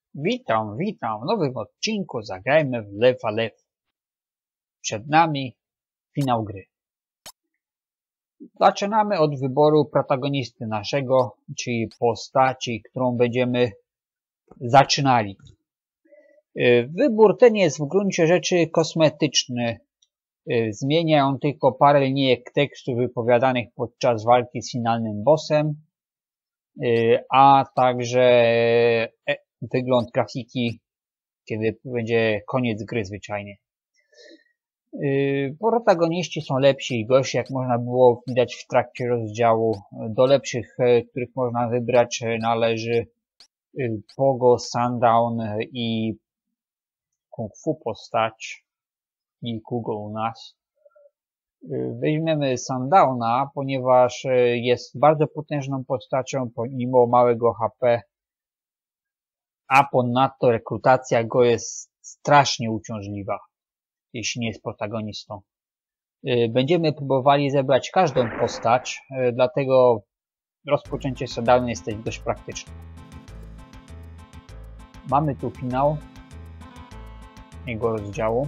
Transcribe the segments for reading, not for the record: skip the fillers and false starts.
Witam w nowym odcinku Zagrajmy w Lew a Lew. Przed nami finał gry. Zaczynamy od wyboru protagonisty naszego, czyli postaci, którą będziemy zaczynali. Wybór ten jest w gruncie rzeczy kosmetyczny. Zmienia on tylko parę linijek tekstu wypowiadanych podczas walki z finalnym bossem, a także wygląd grafiki, kiedy będzie koniec gry zwyczajnie. Protagoniści są lepsi i gorsi, jak można było widać w trakcie rozdziału. Do lepszych, których można wybrać, należy Pogo, Sundown i Kung Fu postać i Kugo u nas. Weźmiemy Sundowna, ponieważ jest bardzo potężną postacią pomimo małego HP, a ponadto rekrutacja go jest strasznie uciążliwa, jeśli nie jest protagonistą. Będziemy próbowali zebrać każdą postać, dlatego rozpoczęcie Sundowna jest dość praktyczne. Mamy tu finał jego rozdziału.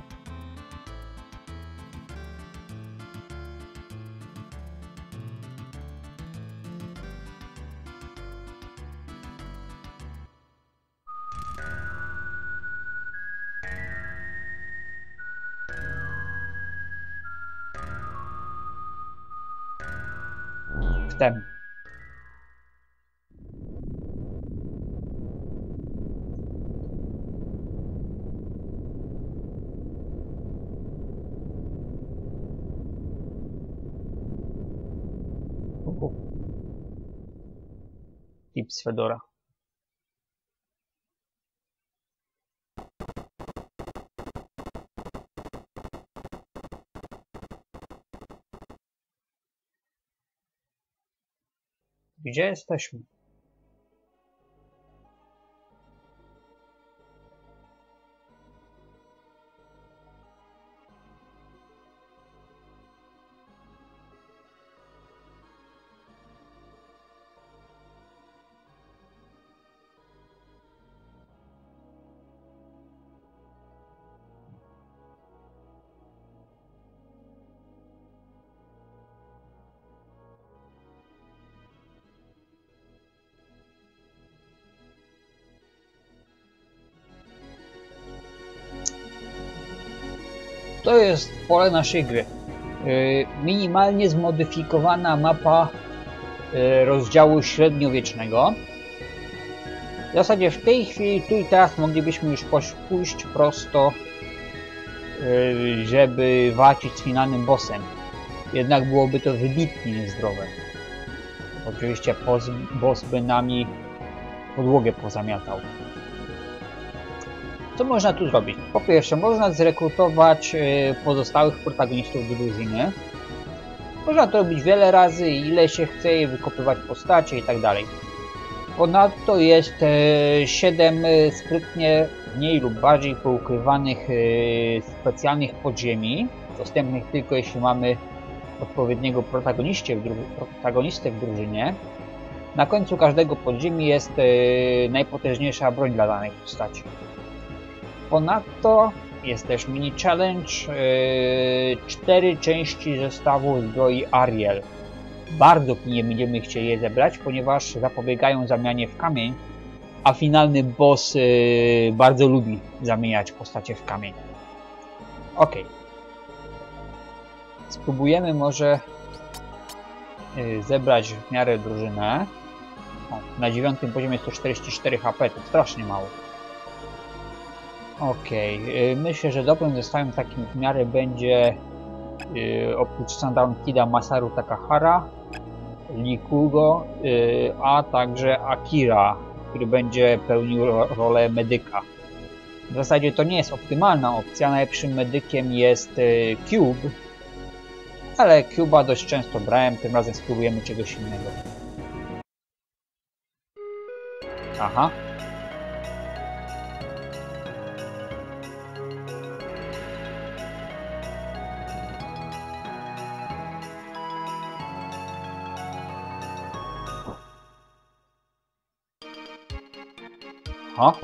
Wtem. Tips Fedora. Gdzie jesteśmy? To jest pole naszej gry. Minimalnie zmodyfikowana mapa rozdziału średniowiecznego. W zasadzie w tej chwili, tu i teraz moglibyśmy już pójść prosto, żeby walczyć z finalnym bossem. Jednak byłoby to wybitnie niezdrowe. Oczywiście boss by nami podłogę pozamiatał. Co można tu zrobić? Po pierwsze, można zrekrutować pozostałych protagonistów do drużyny. Można to robić wiele razy, ile się chce, wykopywać postacie i tak dalej. Ponadto jest 7 sprytnie mniej lub bardziej poukrywanych specjalnych podziemi, dostępnych tylko jeśli mamy odpowiedniego protagonistę w drużynie. Na końcu każdego podziemi jest najpotężniejsza broń dla danej postaci. Ponadto jest też mini challenge, 4 części zestawu zbroi Ariel. Bardzo pilnie będziemy chcieli je zebrać, ponieważ zapobiegają zamianie w kamień, a finalny boss bardzo lubi zamieniać postacie w kamień. Ok. Spróbujemy może zebrać w miarę drużynę. O, na 9 poziomie 144 HP, to strasznie mało. Ok, myślę, że dobrym zestawem takim w miarę będzie oprócz Sundown Kida Masaru Takahara, Lee Kugo, a także Akira, który będzie pełnił rolę medyka. W zasadzie to nie jest optymalna opcja, najlepszym medykiem jest Cube, ale Cube'a dość często brałem, tym razem spróbujemy czegoś innego. Aha. O!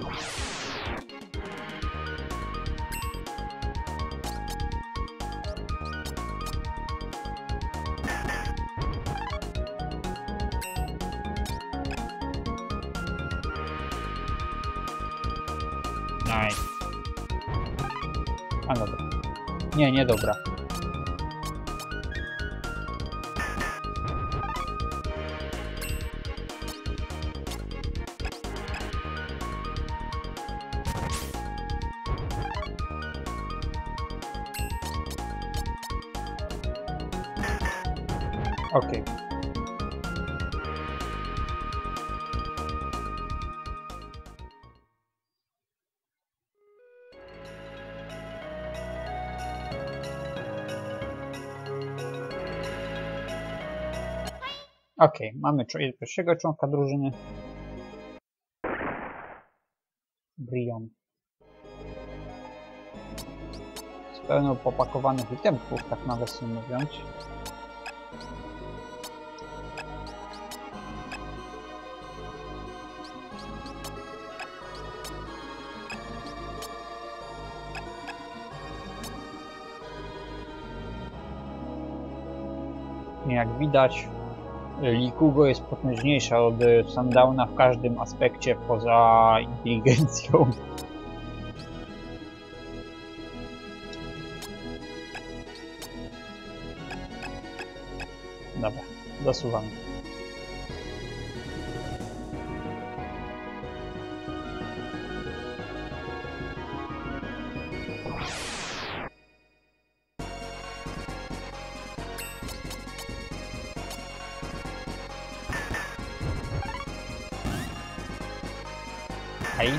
Nice. A dobra. Nie dobra. Okej. Okej, mamy pierwszego członka drużyny. Brion. Z pełną popakowanych itemków, tak nawiasem mówiąc. Jak widać, Likugo jest potężniejsza od Sundowna w każdym aspekcie poza inteligencją. Dobra, dosuwamy. Hej.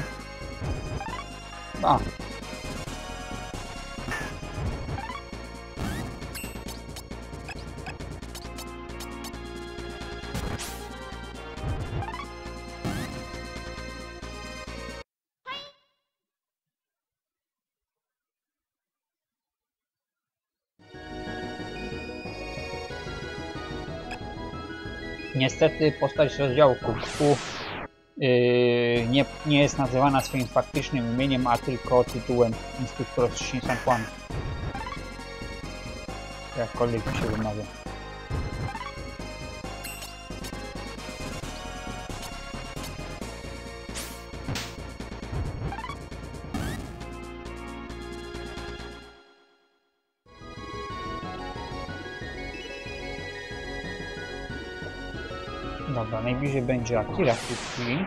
A. Niestety postać z rozdziału kubku nie jest nazywana swoim faktycznym imieniem, a tylko tytułem Instruktor z Shin San Juan. Jakkolwiek to się wymawia. Dobra, najbliżej będzie Akira w tej chwili.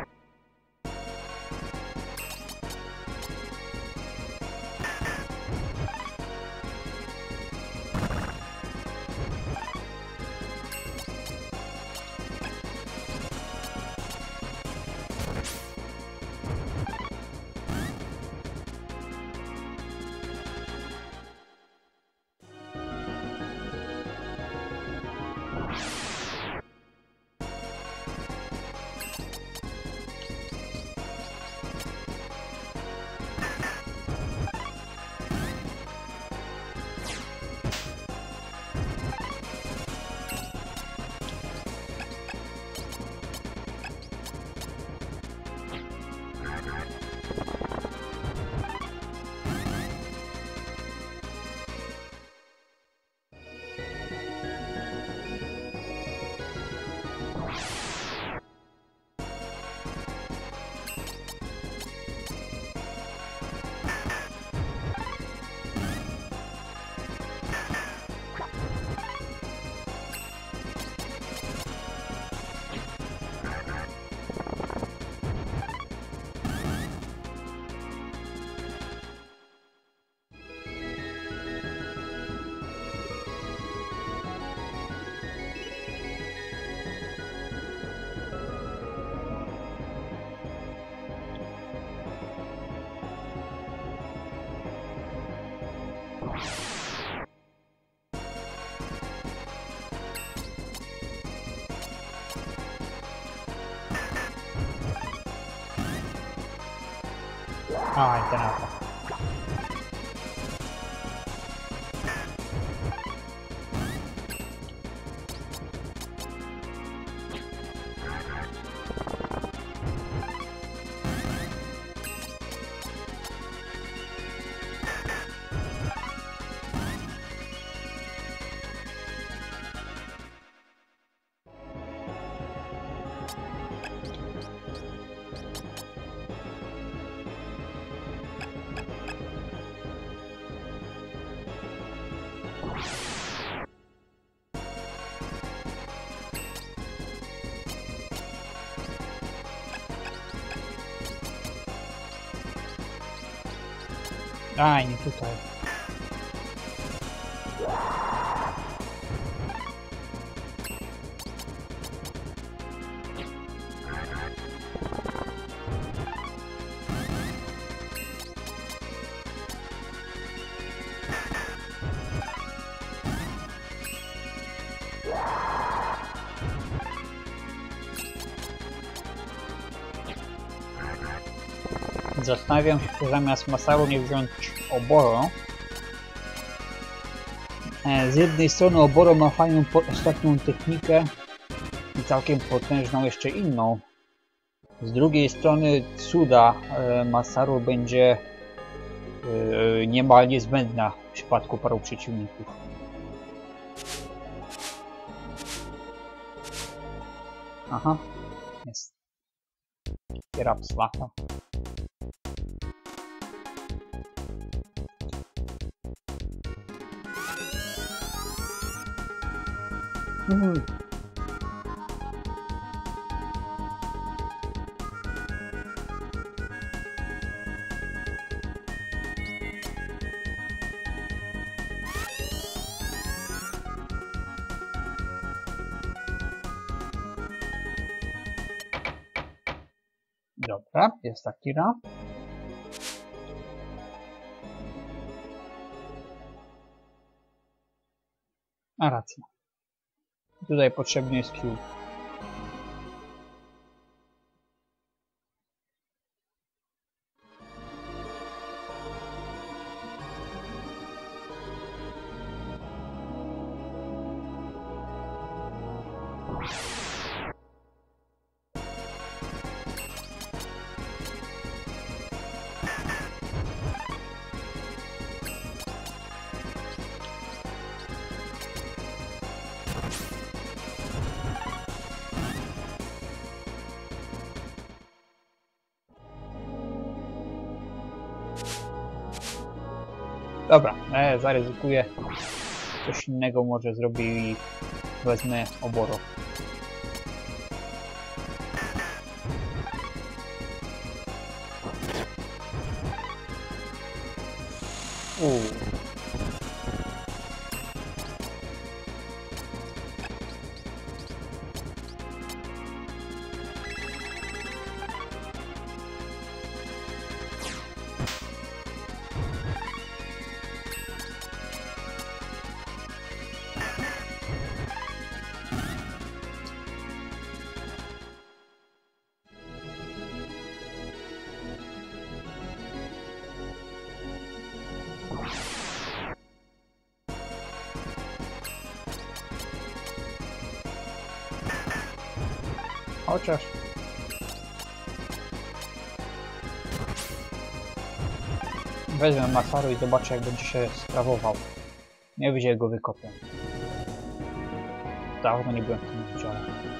Ah, internato. A, nie tutaj. Zastanawiam się, czy zamiast Masaru nie wziąć Oboro. Z jednej strony Oboro ma fajną ostatnią technikę i całkiem potężną jeszcze inną. Z drugiej strony cuda Masaru będzie niemal niezbędna w przypadku paru przeciwników. Aha, jest. Kierap slaka. Dobra, jest Akira. A racja. Tutaj potrzebny jest Q. Dobra, zaryzykuję. Coś innego może zrobię i wezmę Oboro. Chociaż wezmę Masaru i zobaczę, jak będzie się sprawował. Nie będzie go wykopię. Dawno nie byłem w tym oddziale.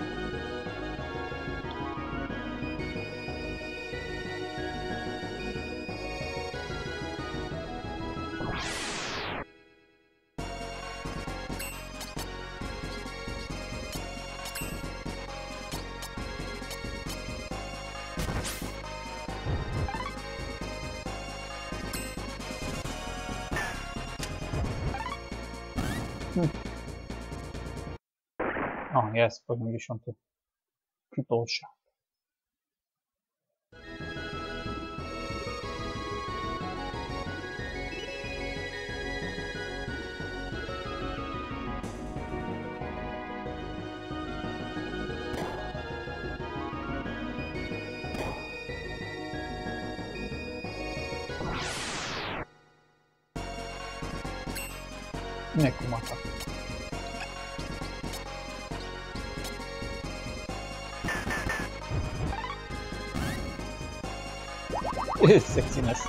O, jest poziom 10. Triple shot. Nie kumata. Sexiness.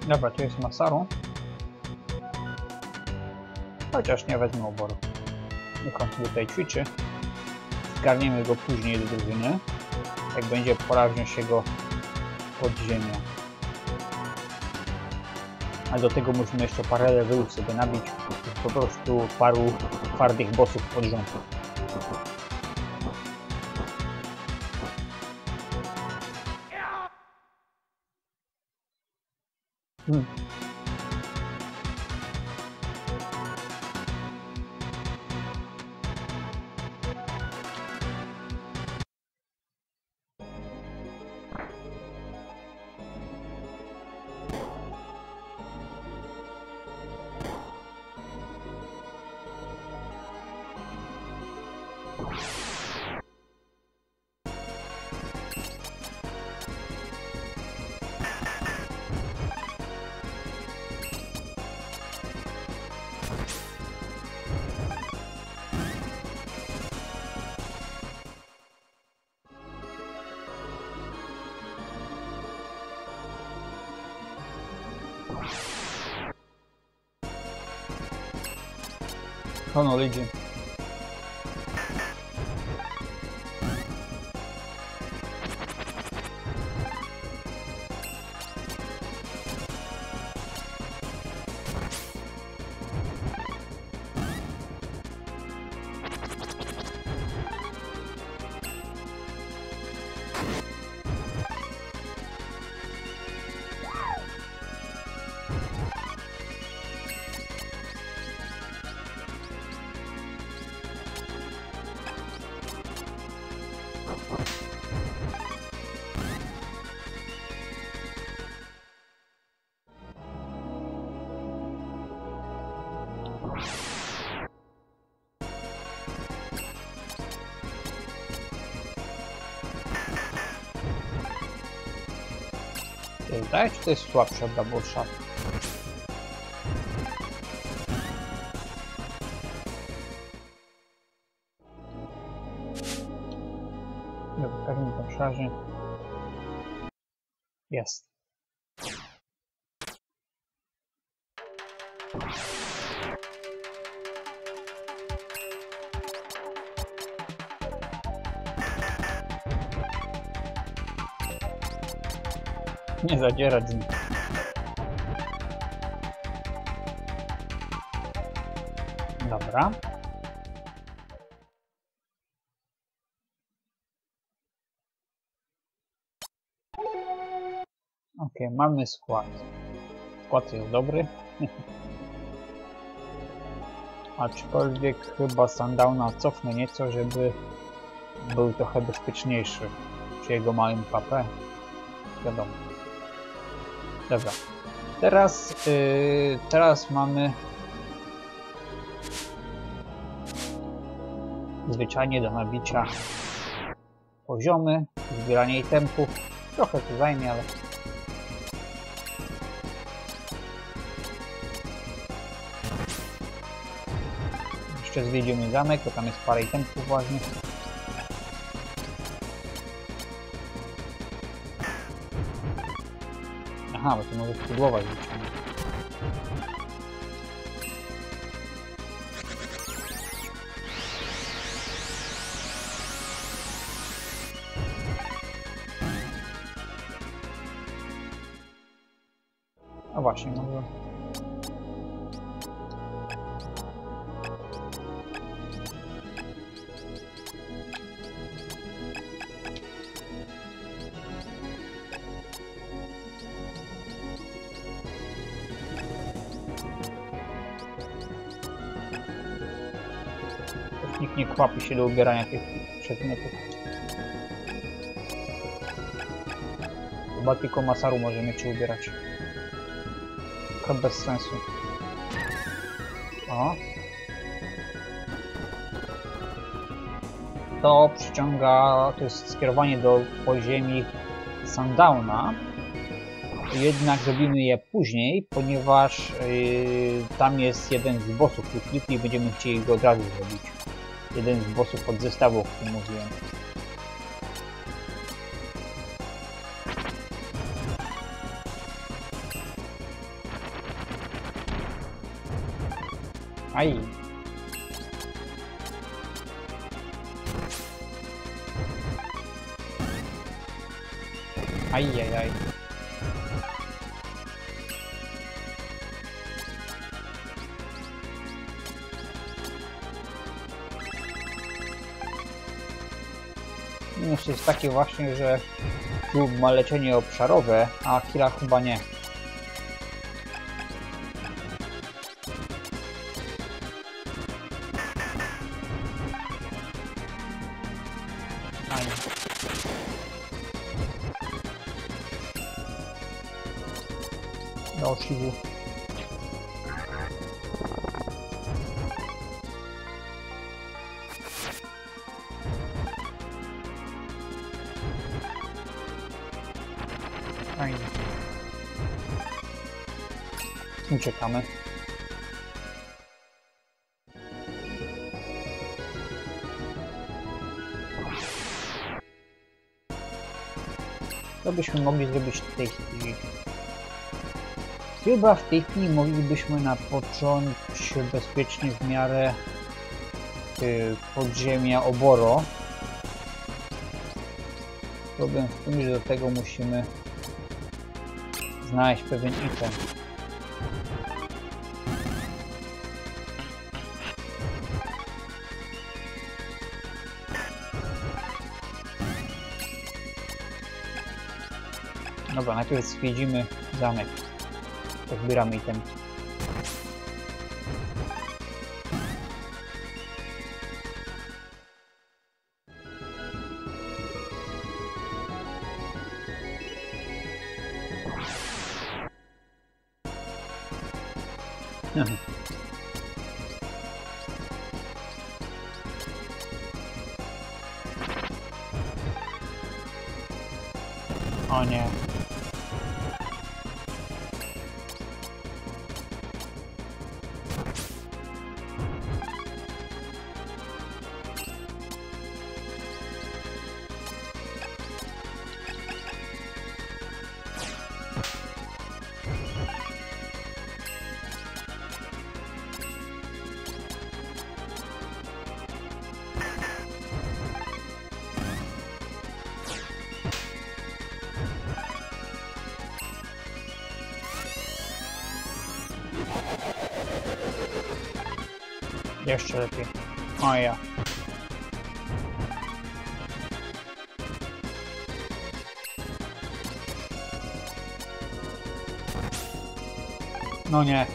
Dobra, tu jest Masaru. Chociaż nie wezmę oboru. Niech on tutaj ćwiczy. Zgarniemy go później do drużyny. Jak będzie pora wziąć jego podziemia. A do tego musimy jeszcze parę levelów sobie nabić. Po prostu paru twardych bossów pod rząd. Chronology. Wydaje się, czy to jest słabsze od Double Shot? Dobra, w pewnym obszarze jest. Nie zadzierać z nim. Dobra. Ok, mamy skład. Skład jest dobry. Aczkolwiek chyba Sundowna cofnę nieco, żeby był trochę bezpieczniejszy przy jego małym KP. Wiadomo. Dobra. Teraz mamy zwyczajnie do nabicia poziomy, zbieranie itemków. Trochę to zajmie, ale jeszcze zwiedzimy zamek, bo tam jest parę itemków ważnych. Aha, bo to może spróbować wyciągnąć. No właśnie, może... Nikt nie kwapi się do ubierania tych przedmiotów. Chyba tylko Masaru możemy cię ubierać. Trochę bez sensu. O. To przyciąga, to jest skierowanie do podziemi Sundowna. Jednak robimy je później, ponieważ tam jest jeden z bossów Clippy i będziemy chcieli go od razu zrobić. Jeden z bossów od zestawu, o którym mówiłem. Aj. Ajajaj. Minus jest taki właśnie, że tu ma leczenie obszarowe, a Killa chyba nie. Fajnie. Do siwu. Fajnie. Uciekamy. Co byśmy mogli zrobić w tej chwili? Chyba w tej chwili moglibyśmy napocząć bezpiecznie w miarę podziemia Oboro. Problem w tym, że do tego musimy znaleźć pewien item. Dobra, najpierw zwiedzimy zamek. Pozbieramy itemki. O nie. Jeszcze lepiej. O ja. No nie.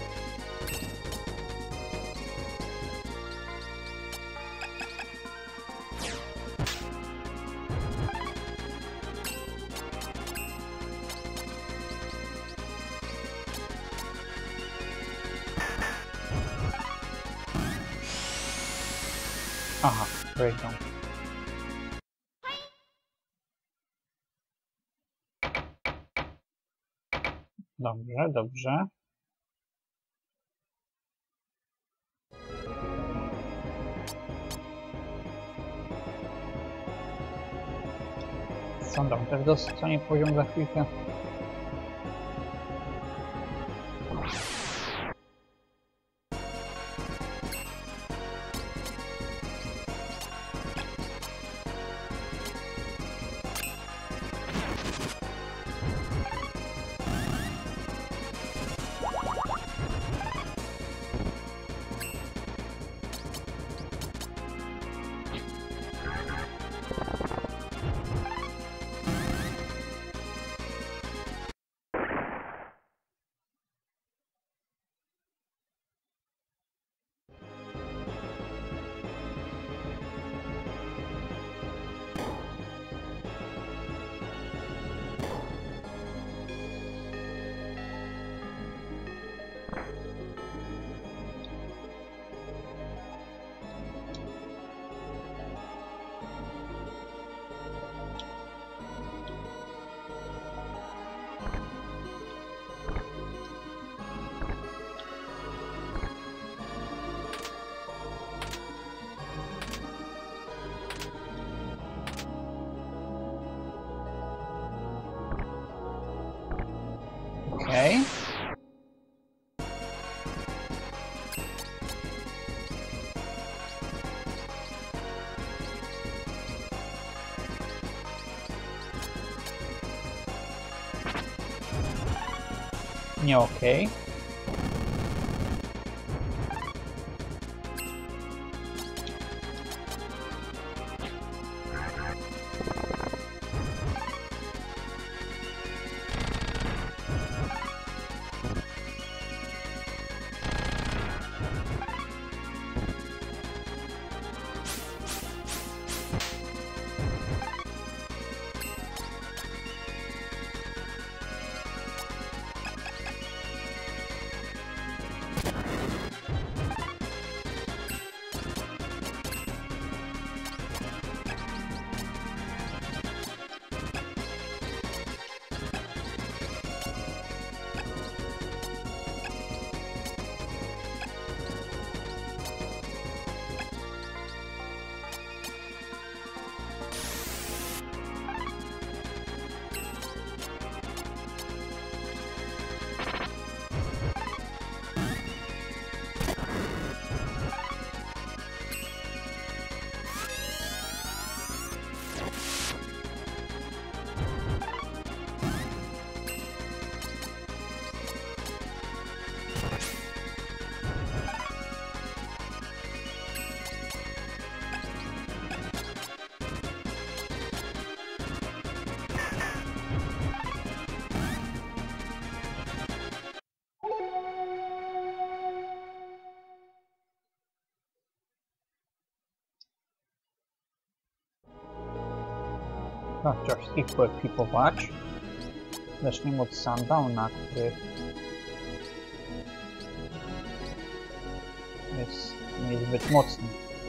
Aha, breakdown. Dobrze, dobrze. Sądzę, też dostanie poziom za chwilkę. Okej. Nie okej. No, trzeba wszystkich poekwipować. Zacznijmy od Sundowna, który jest niezbyt mocny.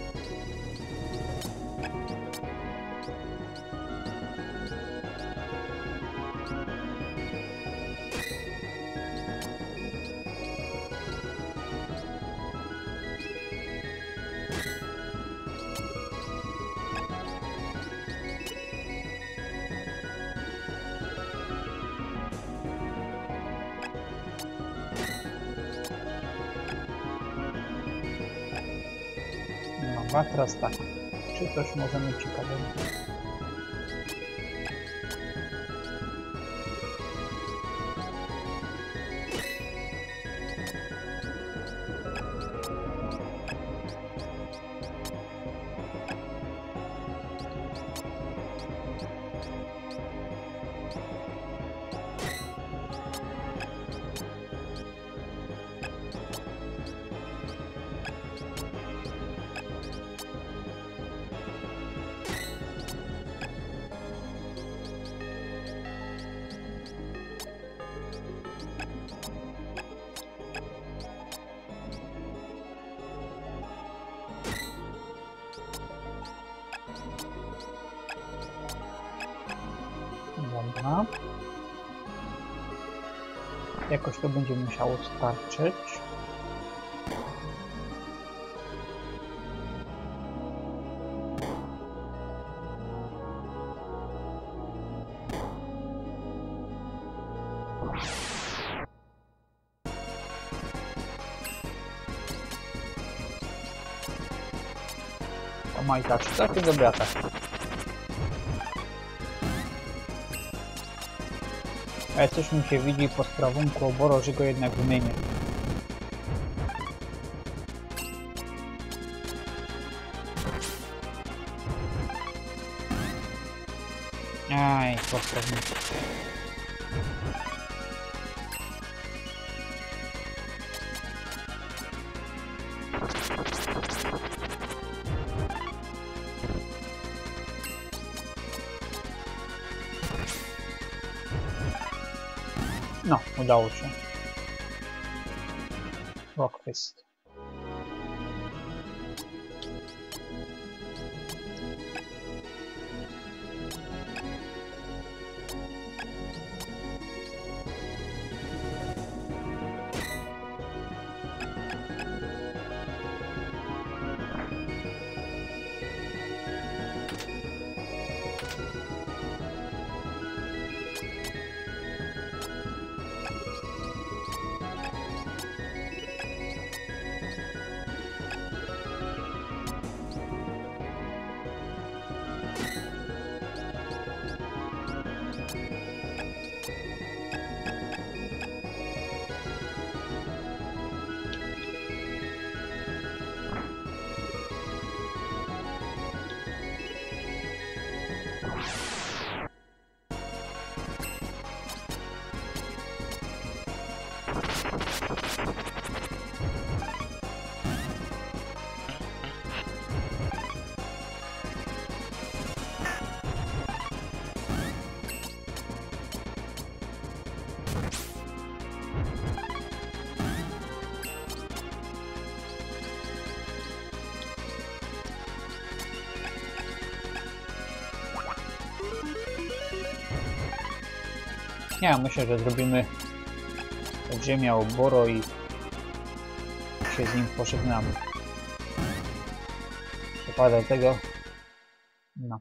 Dobra, teraz tak. Czy coś możemy ciekawego? Dobra. Jakoś to będzie musiało starczyć. O majtacz, całkiem dobry atak. Ale coś mi się widzi po sprawunku oboru, że go jednak wymienię. Aj, po sprawunku. No, udało się. Rockfist. Nie, myślę, że zrobimy podziemia Oboro i się z nim pożegnamy. Przepada tego. No.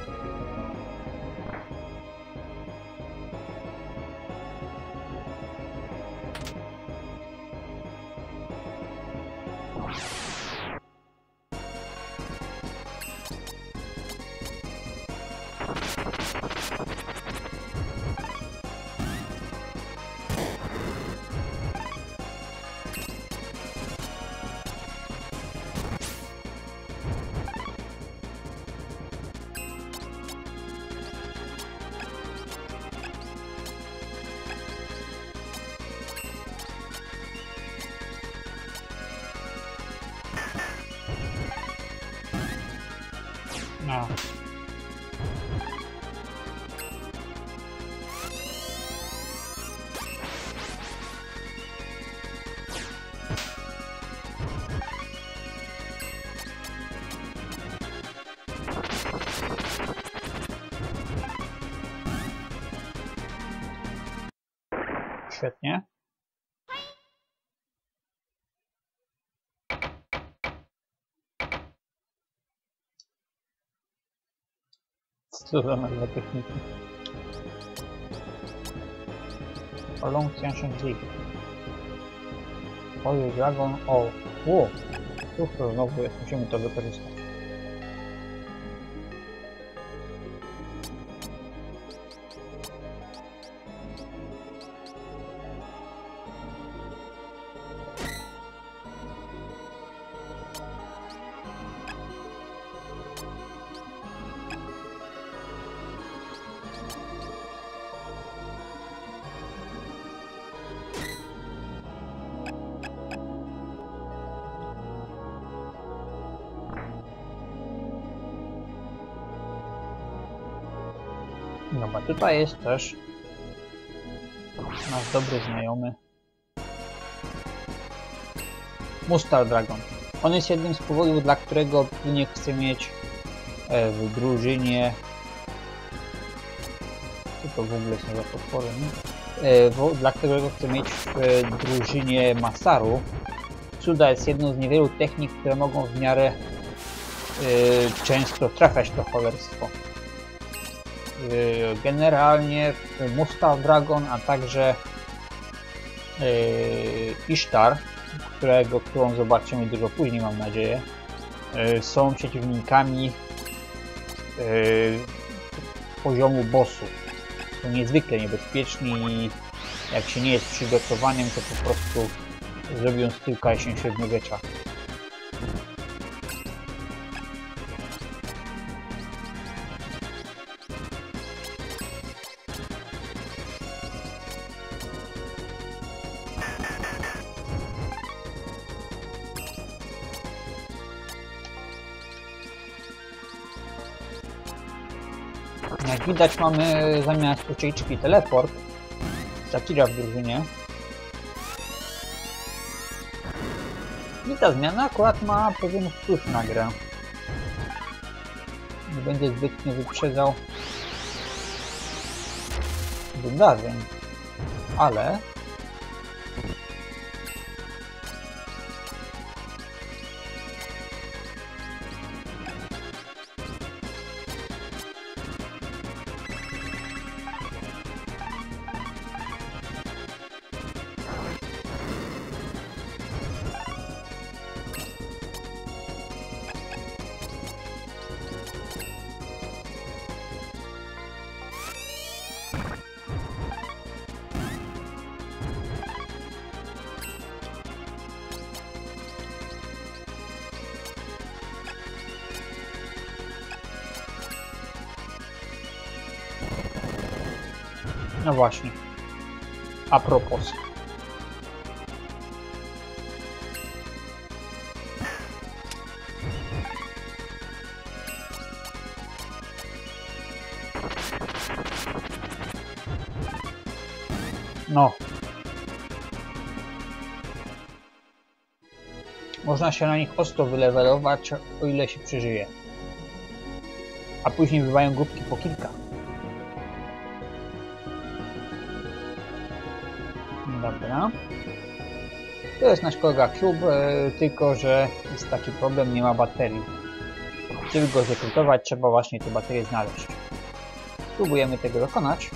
No. Świetnie. Co za nazwa techniki? Long Ancient League. Oil Dragon. O! Tu znowu jest, musimy to wykorzystać. No bo tutaj jest też nasz dobry znajomy Mustang Dragon. On jest jednym z powodów, dla którego nie chcę mieć w drużynie... Co to w ogóle są za potwory, nie? Dla którego chcę mieć w drużynie Masaru. Cuda jest jedną z niewielu technik, które mogą w miarę często trafiać to cholerstwo. Generalnie Mustang Dragon, a także Ishtar, którą zobaczymy dużo później, mam nadzieję, są przeciwnikami poziomu bossów. Są niezwykle niebezpieczni i jak się nie jest przygotowanym, to po prostu zrobią styl Kaisen średniowiecza. Jak widać, mamy zamiast ucieczki teleport. Zakira w drużynie. I ta zmiana akurat ma pewien wpływ na grę. Nie będzie zbytnio wyprzedzał wydarzeń, ale no właśnie, a propos. No. Można się na nich ostro wylewelować, o ile się przeżyje. A później bywają głupki po kilka. Dobra. To jest nasz kolega Cube, tylko że jest taki problem, nie ma baterii. Żeby go zrekrutować, trzeba właśnie te baterie znaleźć. Spróbujemy tego dokonać.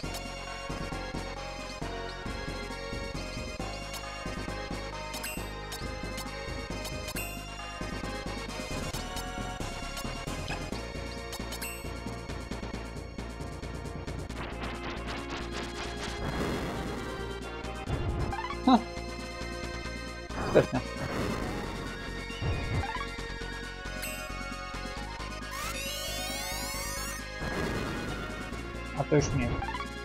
Sprytne. A to już nie.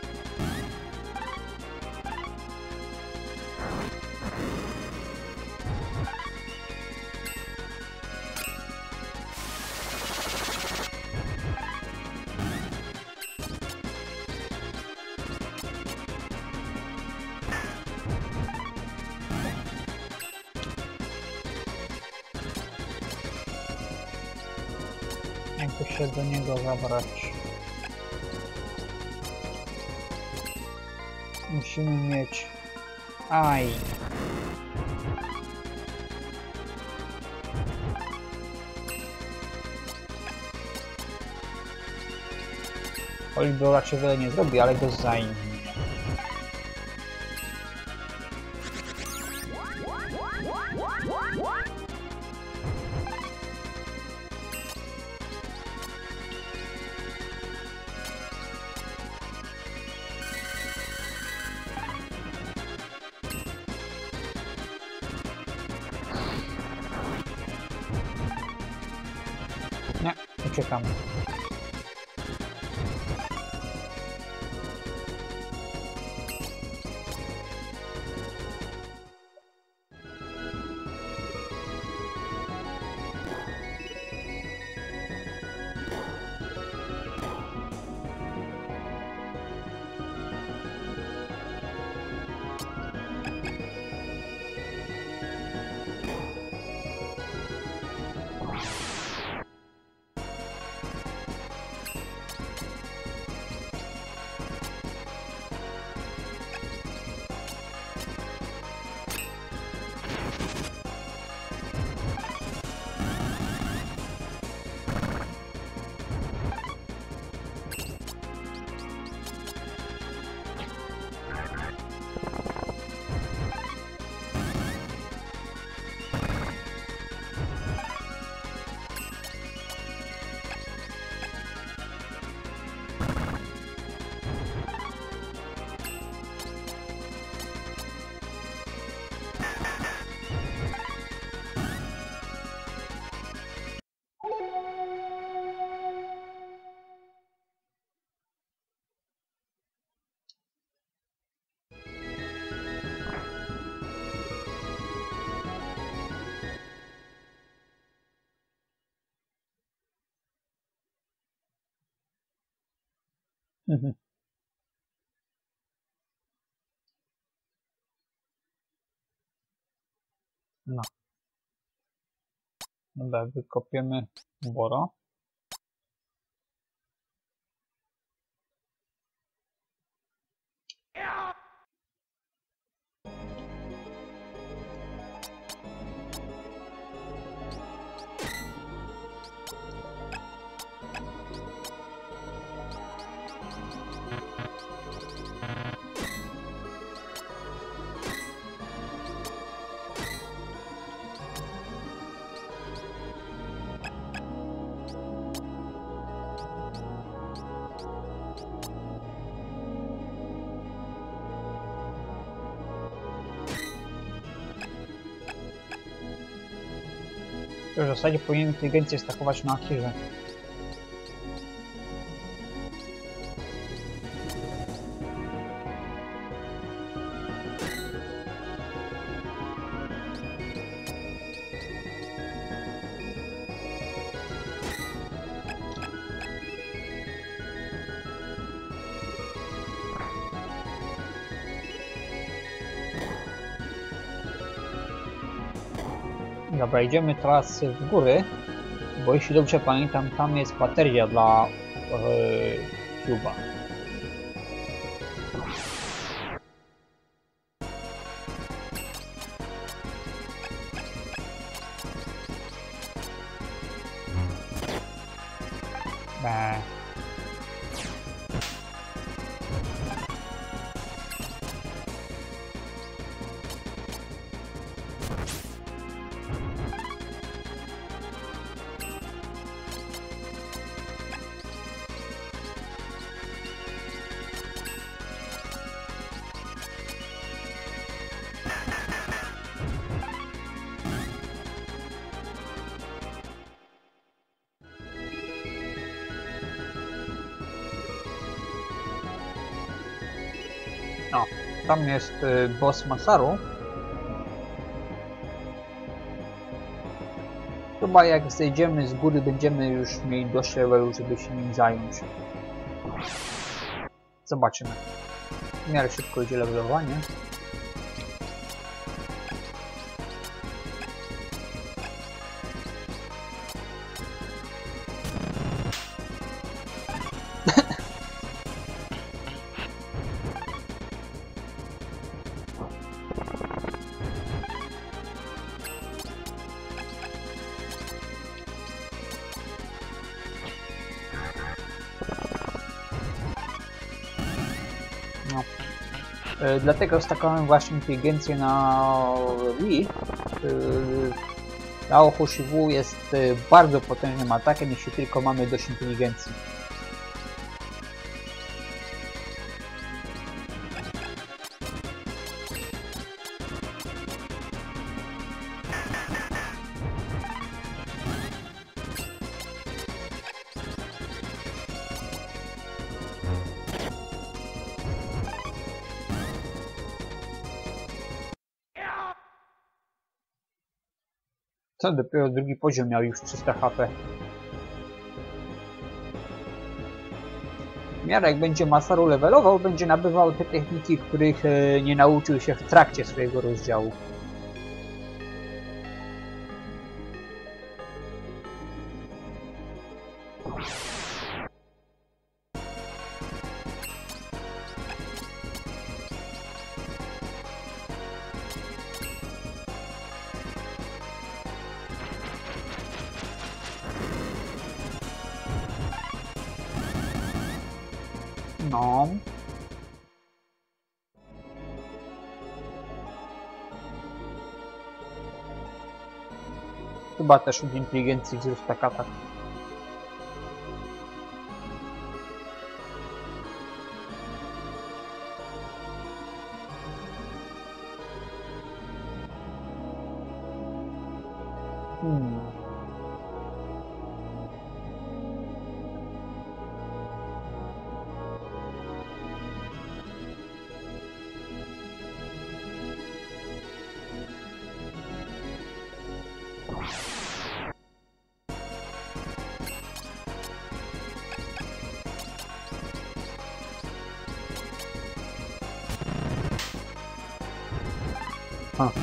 Jakby się do niego zabrać. Musimy mieć... Aj! Oliver raczej wiele nie zrobi, ale go zajmie. Nie, uciekamy. No. Dobra, wykopiemy boro. To w zasadzie powinien inteligencję stakować na Akirze. Dobra, idziemy teraz w góry, bo jeśli dobrze pamiętam, tam jest bateria dla Cube'a. O, tam jest boss Masaru. Chyba jak zejdziemy z góry, będziemy już mieli dość levelu, żeby się nim zająć. Zobaczymy. W miarę szybko idzie levelowanie. No. Dlatego stakowałem właśnie inteligencję na Wii. Lao Hoshiwu jest bardzo potężnym atakiem, jeśli tylko mamy dość inteligencji. Co, dopiero drugi poziom miał już 300 HP. W miarę jak będzie Masaru levelował, będzie nabywał te techniki, których nie nauczył się w trakcie swojego rozdziału. No. Chyba też od inteligencji wzrasta kata. A.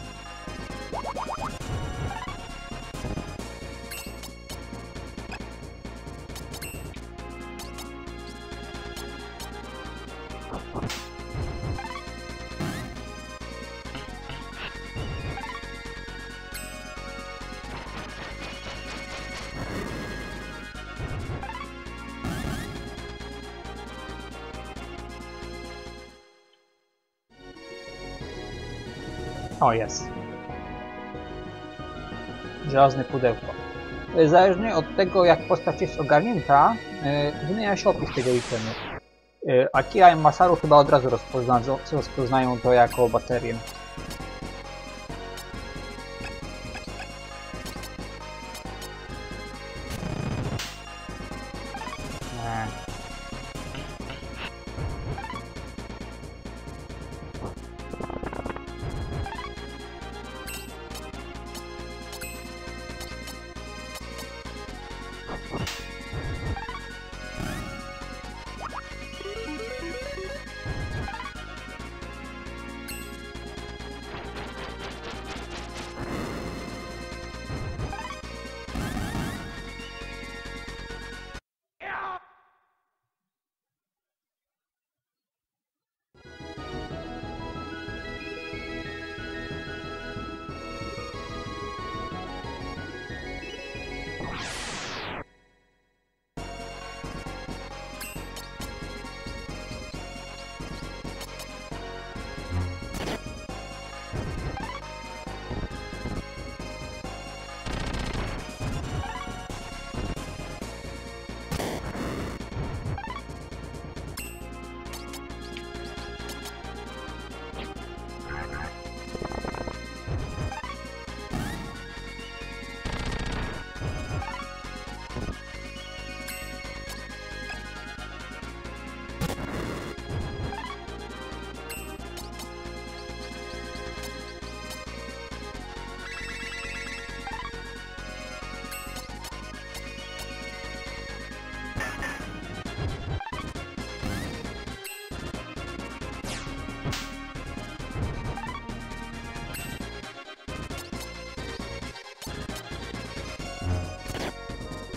O, jest. Żelazne pudełko. Zależnie od tego, jak postać jest ogarnięta, zmienia się opis tego itemu. Akira i Masaru chyba od razu rozpoznają to jako baterię.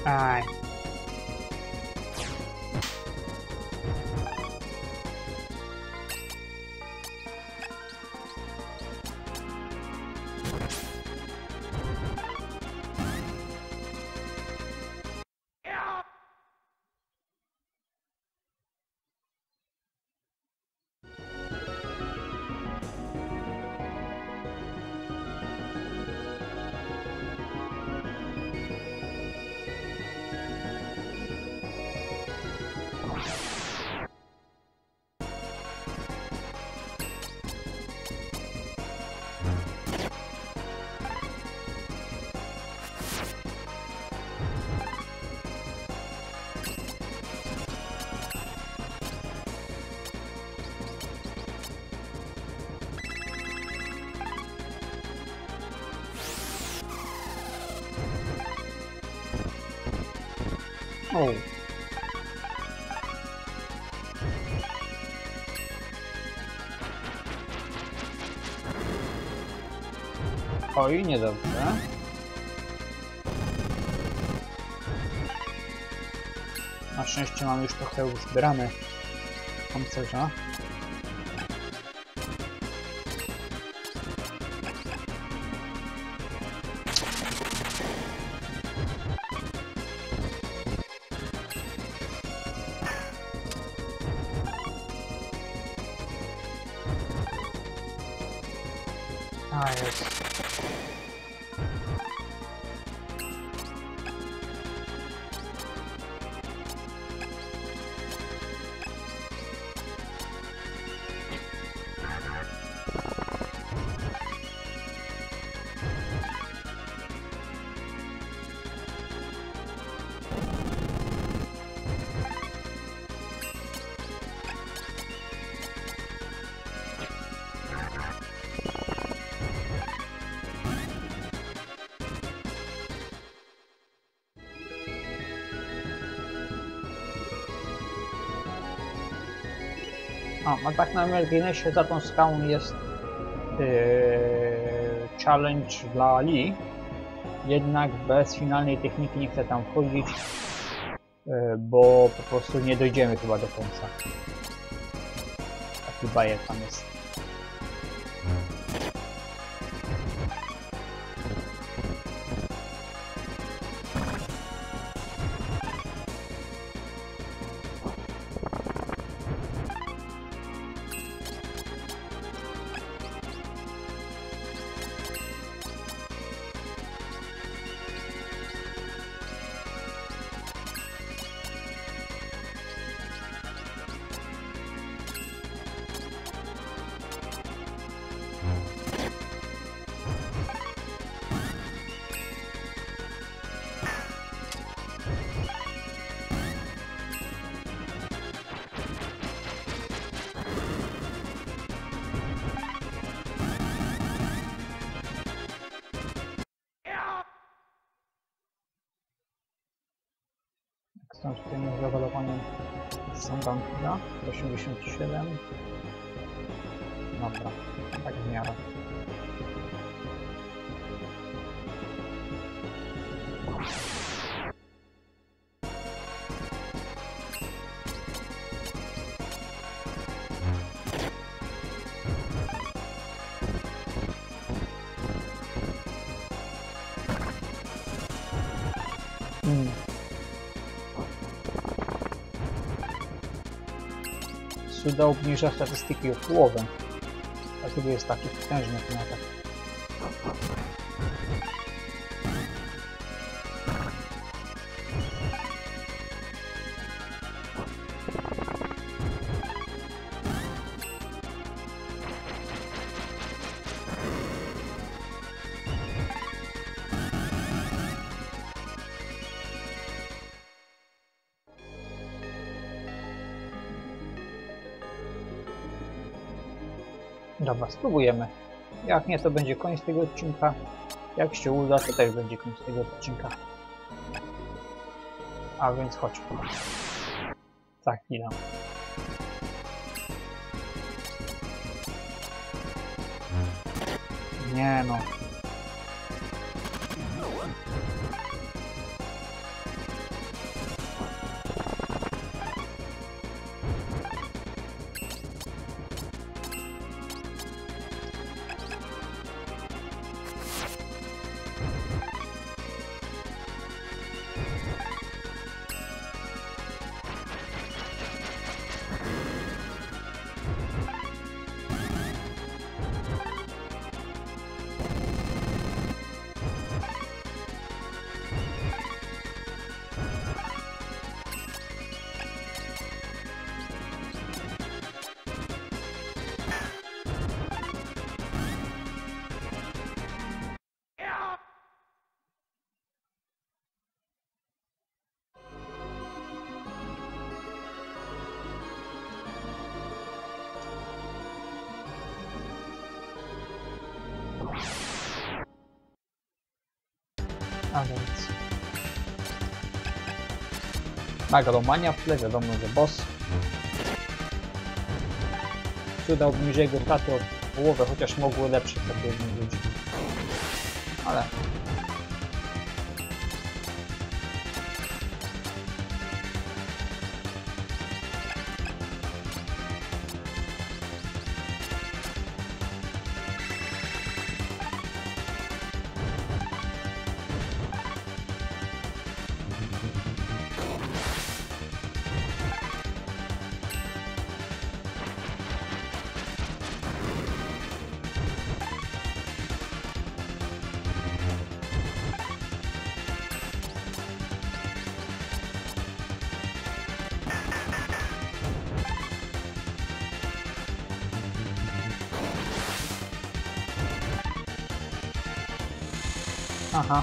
Aj. O. Oj, niedobrze. Na szczęście mam już trochę uzbierane pancerza. A jest. A tak na marginesie za tą skałą jest challenge dla Lee, jednak bez finalnej techniki nie chcę tam wchodzić, bo po prostu nie dojdziemy chyba do końca. Taki bajer tam jest. Stąd tutaj jest zawalowanie Sandankiga 87. Dobra, tak w miarę. Suda obniża statystyki o połowę. Dlatego jest taki potężny ten atak. Dobra, spróbujemy. Jak nie, to będzie koniec tego odcinka. Jak się uda, to też będzie koniec tego odcinka. A więc chodźmy. Za chwilę. Nie no. A więc... Megalomania w tle, wiadomo, że boss. Przydałbym, że jego straty o połowę, chociaż mogły lepsze sobie ludzi. Ale... Aha.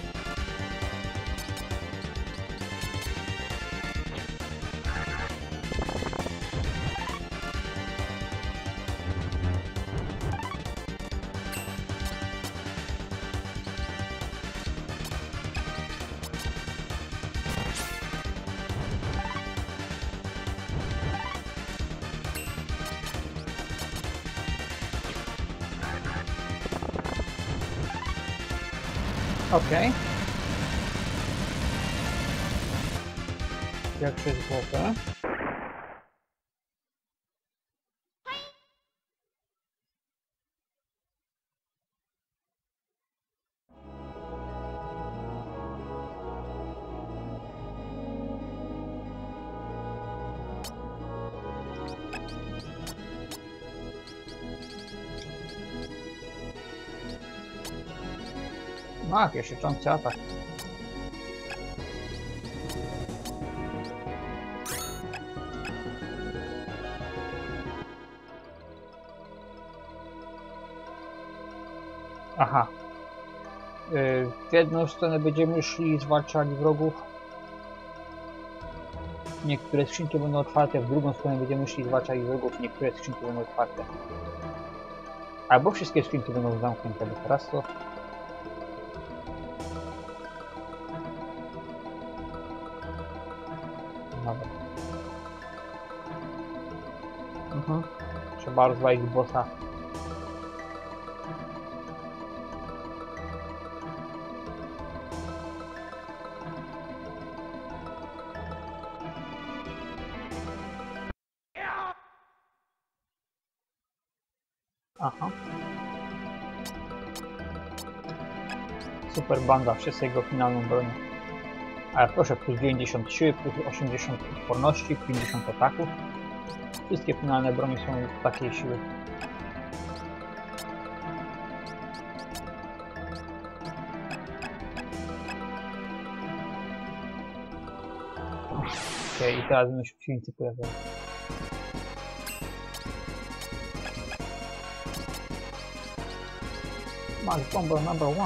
Okej. Jak się złożę? No, pieszyczący atak. Aha. W jedną stronę będziemy szli i zwalczali wrogów. Niektóre skrzynki będą otwarte, w drugą stronę będziemy szli i zwalczali wrogów, niektóre skrzynki będą otwarte. Albo wszystkie skrzynki będą zamknięte, bo teraz to... Dobra. Trzeba rozwalić bossa. Aha. Super banda, wszyscy jego finalną bronią. Ale proszę, plus 90 siły, plus 80 odporności, 50 ataków. Wszystkie finalne bronie są takiej siły. Okej, i teraz będą się przeciwnicy pojawiają. Max Bomber number 1.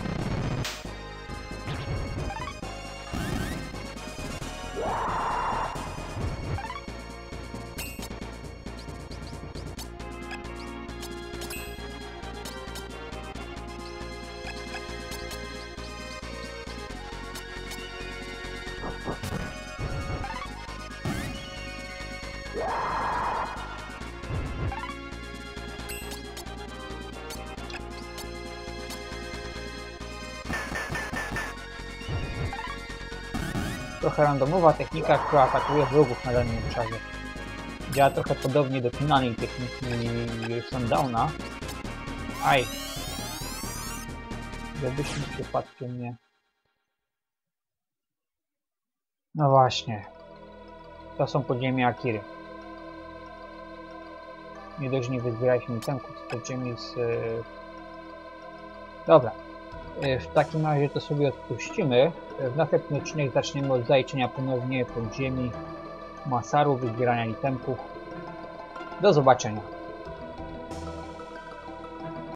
Trochę randomowa technika, która atakuje wrogów na danym obszarze. Działa trochę podobnie do finalnej techniki Sundowna. Aj! Żebyśmy przypadkiem nie... No właśnie. To są podziemia Akiry. Nie dość nie wyzbieraliśmy itemków z podziemi z... Dobra. W takim razie to sobie odpuścimy. W następnym odcinek zaczniemy od zaliczenia ponownie podziemi Masaru, wyzbierania itemków. Do zobaczenia.